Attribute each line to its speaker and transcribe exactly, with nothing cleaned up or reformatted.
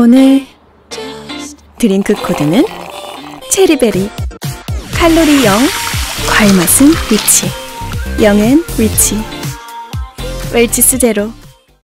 Speaker 1: 오늘 드링크 코드는 체리베리. 칼로리 영, 과일 맛은 리치, 영은 리치, 웰치스 제로.